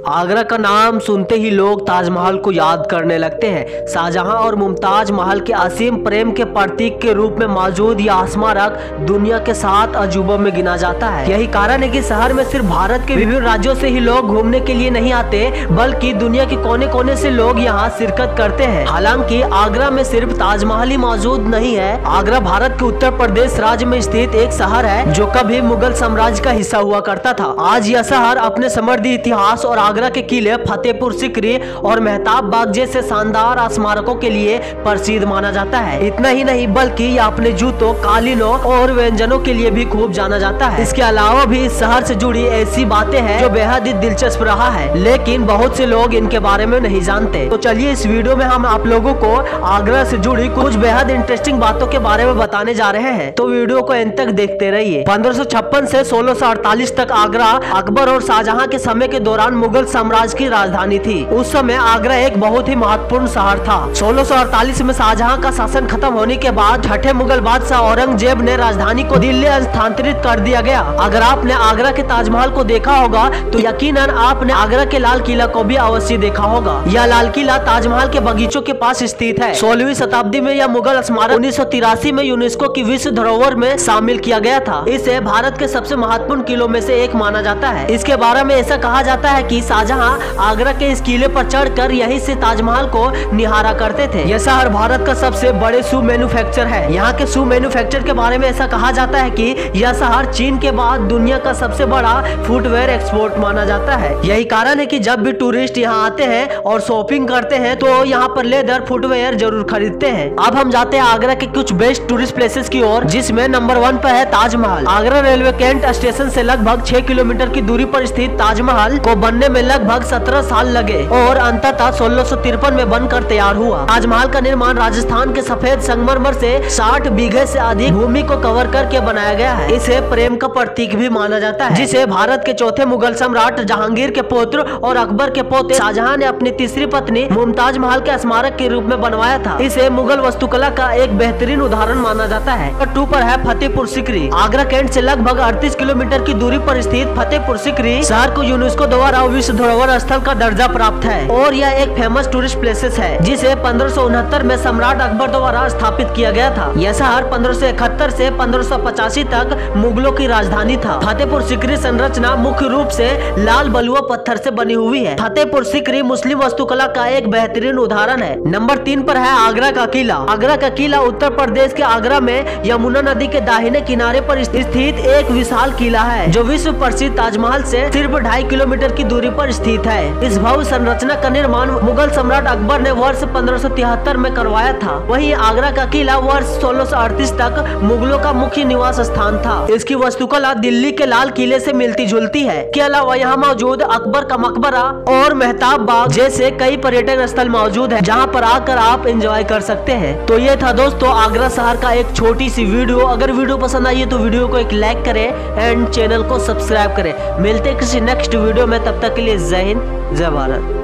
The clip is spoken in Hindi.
आगरा का नाम सुनते ही लोग ताजमहल को याद करने लगते हैं। शाहजहां और मुमताज महल के असीम प्रेम के प्रतीक के रूप में मौजूद यह स्मारक दुनिया के 7 अजूबों में गिना जाता है। यही कारण है कि शहर में सिर्फ भारत के विभिन्न राज्यों से ही लोग घूमने के लिए नहीं आते, बल्कि दुनिया के कोने कोने से लोग यहाँ शिरकत करते हैं। हालांकि आगरा में सिर्फ ताजमहल ही मौजूद नहीं है। आगरा भारत के उत्तर प्रदेश राज्य में स्थित एक शहर है जो कभी मुगल साम्राज्य का हिस्सा हुआ करता था। आज यह शहर अपने समृद्ध इतिहास और आगरा के किले, फतेहपुर सीकरी और मेहताब बाग जैसे शानदार स्मारकों के लिए प्रसिद्ध माना जाता है। इतना ही नहीं बल्कि यह अपने जूतों, कालीनों और व्यंजनों के लिए भी खूब जाना जाता है। इसके अलावा भी इस शहर से जुड़ी ऐसी बातें हैं जो बेहद ही दिलचस्प रहा है, लेकिन बहुत से लोग इनके बारे में नहीं जानते। तो चलिए इस वीडियो में हम आप लोगों को आगरा से जुड़ी कुछ बेहद इंटरेस्टिंग बातों के बारे में बताने जा रहे हैं, तो वीडियो को अंत तक देखते रहिए। 1556 से 1648 तक आगरा अकबर और शाहजहां के समय के दौरान मुगल साम्राज्य की राजधानी थी। उस समय आगरा एक बहुत ही महत्वपूर्ण शहर था। 1648 में शाहजहां का शासन खत्म होने के बाद छठे मुगल बादशाह औरंगजेब ने राजधानी को दिल्ली स्थानांतरित कर दिया गया। अगर आपने आगरा के ताजमहल को देखा होगा तो यकीनन आपने आगरा के लाल किला को भी अवश्य देखा होगा। यह लाल किला ताजमहल के बगीचों के पास स्थित है। 16वीं शताब्दी में यह मुगल स्मारक 1983 में यूनेस्को की विश्व धरोहर में शामिल किया गया था। इसे भारत के सबसे महत्वपूर्ण किलों में से एक माना जाता है। इसके बारे में ऐसा कहा जाता है कि शाहजहां आगरा के इस किले पर चढ़कर यहीं से ताजमहल को निहारा करते थे। यह शहर भारत का सबसे बड़े शू मैन्युफैक्चर है। यहाँ के शू मैन्युफैक्चर के बारे में ऐसा कहा जाता है कि यह शहर चीन के बाद दुनिया का सबसे बड़ा फुटवेयर एक्सपोर्ट माना जाता है। यही कारण है कि जब भी टूरिस्ट यहाँ आते हैं और शॉपिंग करते हैं तो यहाँ पर लेदर फुटवेयर जरूर खरीदते हैं। अब हम जाते हैं आगरा के कुछ बेस्ट टूरिस्ट प्लेसेस की ओर, जिसमें नंबर 1 पर है Taj Mahal. Agra railway cantt station से लगभग 6 किलोमीटर की दूरी पर स्थित ताजमहल को बनने में लगभग 17 साल लगे और अंततः 1653 में बनकर तैयार हुआ। ताजमहल का निर्माण राजस्थान के सफेद संगमरमर से 60 बीघे से अधिक भूमि को कवर करके बनाया गया है। इसे प्रेम का प्रतीक भी माना जाता है, जिसे भारत के चौथे मुगल सम्राट जहांगीर के पुत्र और अकबर के पोते शाहजहां ने अपनी तीसरी पत्नी मुमताज महल के स्मारक के रूप में बनवाया था। इसे मुगल वास्तुकला का एक बेहतरीन उदाहरण माना जाता है। नंबर 2 पर है फतेहपुर सीकरी। आगरा कैंट से लगभग 38 किलोमीटर की दूरी पर स्थित फतेहपुर सीकरी शहर को यूनेस्को द्वारा विश्व धरोहर स्थल का दर्जा प्राप्त है और यह एक फेमस टूरिस्ट प्लेसेस है, जिसे 1569 में सम्राट अकबर द्वारा स्थापित किया गया था। यह शहर 1571 से 1585 तक मुगलों की राजधानी था। फतेहपुर सीकरी संरचना मुख्य रूप से लाल बलुआ पत्थर से बनी हुई है। फतेहपुर सीकरी मुस्लिम वास्तुकला का एक बेहतरीन उदाहरण है। नंबर 3 पर है आगरा का किला। आगरा का किला उत्तर प्रदेश के आगरा में यमुना नदी के दाहिने किनारे पर स्थित एक विशाल किला है, जो विश्व प्रसिद्ध ताजमहल से सिर्फ 2.5 किलोमीटर की दूरी पर स्थित है। इस भव्य संरचना का निर्माण मुगल सम्राट अकबर ने वर्ष 1573 में करवाया था। वहीं आगरा का किला वर्ष 1638 तक मुगलों का मुख्य निवास स्थान था। इसकी वास्तुकला दिल्ली के लाल किले से मिलती जुलती है। के अलावा यहाँ मौजूद अकबर का मकबरा और मेहताब बाग जैसे कई पर्यटन स्थल मौजूद है, जहाँ पर आकर आप एंजॉय कर सकते हैं। तो ये था दोस्तों आगरा शहर का एक छोटी सी वीडियो। अगर वीडियो पसंद आई है तो वीडियो को एक लाइक करें एंड चैनल को सब्सक्राइब करें। मिलते हैं किसी नेक्स्ट वीडियो में, तब तक के लिए जय हिंद, जय भारत।